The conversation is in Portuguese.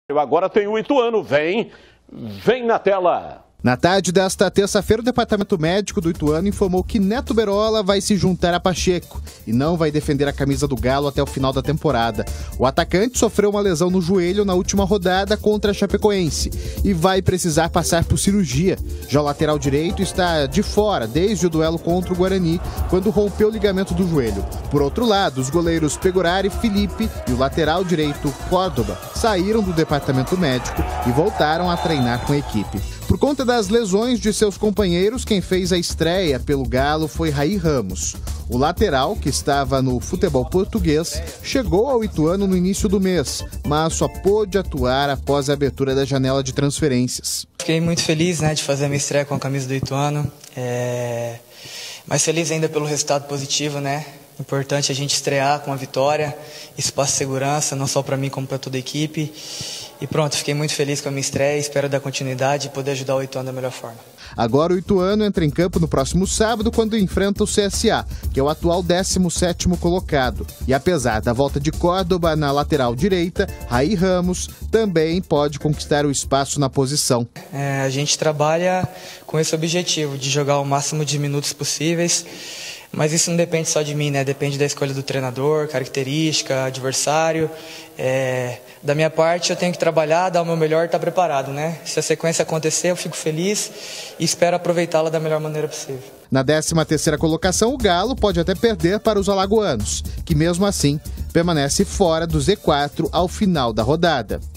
Agora tem o Ituano, vem na tela. Na tarde desta terça-feira, o Departamento Médico do Ituano informou que Neto Berola vai se juntar a Pacheco e não vai defender a camisa do Galo até o final da temporada. O atacante sofreu uma lesão no joelho na última rodada contra a Chapecoense e vai precisar passar por cirurgia. Já o lateral direito está de fora desde o duelo contra o Guarani, quando rompeu o ligamento do joelho. Por outro lado, os goleiros Pegorari, Felipe e o lateral direito Córdoba saíram do Departamento Médico e voltaram a treinar com a equipe. Por conta das lesões de seus companheiros, quem fez a estreia pelo Galo foi Raí Ramos. O lateral, que estava no futebol português, chegou ao Ituano no início do mês, mas só pôde atuar após a abertura da janela de transferências. Fiquei muito feliz, de fazer a minha estreia com a camisa do Ituano, mas feliz ainda pelo resultado positivo, Importante a gente estrear com a vitória, isso passa segurança, não só para mim como para toda a equipe. E pronto, fiquei muito feliz com a minha estreia, espero dar continuidade e poder ajudar o Ituano da melhor forma. Agora o Ituano entra em campo no próximo sábado, quando enfrenta o CSA, que é o atual 17º colocado. E apesar da volta de Córdoba na lateral direita, Raí Ramos também pode conquistar o espaço na posição. A gente trabalha com esse objetivo, de jogar o máximo de minutos possíveis. Mas isso não depende só de mim, Depende da escolha do treinador, característica, adversário. Da minha parte, eu tenho que trabalhar, dar o meu melhor e estar preparado, Se a sequência acontecer, eu fico feliz e espero aproveitá-la da melhor maneira possível. Na 13ª colocação, o Galo pode até perder para os alagoanos, que mesmo assim permanece fora do Z4 ao final da rodada.